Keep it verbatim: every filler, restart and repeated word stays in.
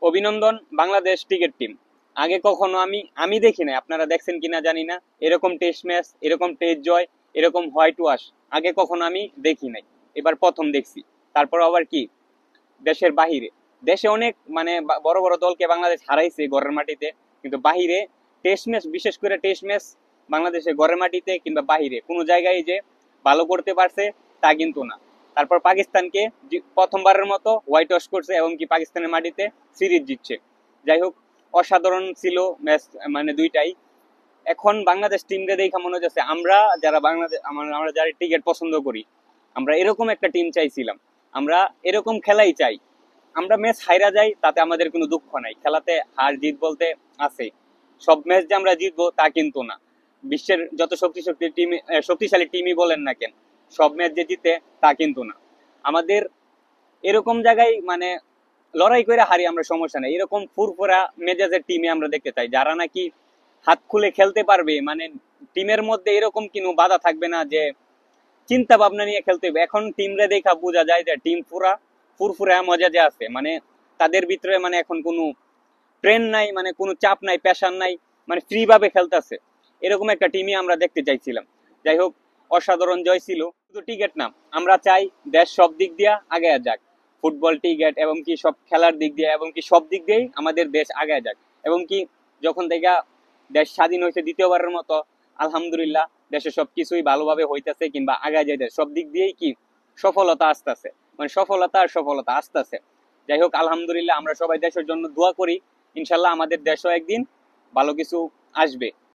অভিনন্দন Bangladesh cricket team. আগে কখনো আমি আমি দেখি নাই, আপনারা দেখছেন কিনা জানি না, এরকম টেস্ট ম্যাচ, এরকম টেস্ট জয়, এরকম হোয়াইট ওয়াশ আগে কখনো আমি দেখি নাই। এবার প্রথম দেখছি। তারপর আবার কি, দেশের বাহিরে, দেশে অনেক মানে বড় বড় দলকে বাংলাদেশ হারাইছে ঘরের মাটিতে, কিন্তু বাহিরে টেস্ট ম্যাচ, বিশেষ করে টেস্ট ম্যাচ বাংলাদেশের ঘরের মাটিতে কিংবা বাহিরে কোনো জায়গায় যে ভালো করতে পারছে তা কিন্তু না। তারপর পাকিস্তানকে প্রথমবারের মতো হোয়াইট ওয়াশ করছে এবং কি পাকিস্তানের মাটিতে সিরিজ জিতছে। যাই হোক, অসাধারণ ছিল ম্যাচ, মানে দুইটাই। এখন বাংলাদেশ টিমকে দেখা মনে হচ্ছে আমরা যারা বাংলাদেশ আমরা যারা ক্রিকেট পছন্দ করি, আমরা এরকম একটা টিম চাইছিলাম। আমরা এরকম খেলাই চাই। আমরা ম্যাচ হাইরা যাই তাতে আমাদের কোনো দুঃখ নাই, খেলাতে হার জিত বলতে আছে। সব ম্যাচ যে আমরা জিতবো তা কিন্তু না। বিশ্বের যত শক্তিশালী টিম শক্তিশালী টিমই বলেন না কেন, সব ম্যাচ যে জিতে তা কিন্তু না। আমাদের এরকম জায়গায় মানে লড়াই করে হারি আমরা, সমস্যা নেই। এরকম ফুরফুরা মেজাজের টিমে আমরা দেখতে চাই, যারা নাকি হাত খুলে খেলতে পারবে। মানে টিমের মধ্যে এরকম কোনো বাধা থাকবে না যে চিন্তা ভাবনা নিয়ে খেলতে হবে। এখন টিমরে দেখা বোঝা যায় যে টিম পুরা ফুরফুরা মজাজে আছে। মানে তাদের ভিতরে মানে এখন কোনো ট্রেন নাই, মানে কোনো চাপ নাই, প্রেশার নাই, মানে ফ্রি ভাবে খেলতেছে। এরকম একটা টিমই আমরা দেখতে চাইছিলাম। যাই হোক, অসাধারণ জয় ছিল। শুধু টিকেট না, আমরা চাই দেশ সব দিক দিয়ে আগে যাক। ফুটবল, টিকেট এবং কি সব খেলার দিক দিয়ে এবং কি সব দিক দিয়েই আমাদের দেশ আগে যাক। এবং কি যখন থেকে দেশ স্বাধীন হয়েছে দ্বিতীয়বারের মতো, আলহামদুলিল্লাহ দেশে সবকিছুই ভালোভাবে হইতেছে কিংবা আগায় যাইতেছে। সব দিক দিয়েই কি সফলতা আসতেছে, মানে সফলতা আর সফলতা আসতেছে। যাই হোক, আলহামদুলিল্লাহ আমরা সবাই দেশের জন্য দোয়া করি। ইনশাল্লাহ আমাদের দেশও একদিন ভালো কিছু আসবে।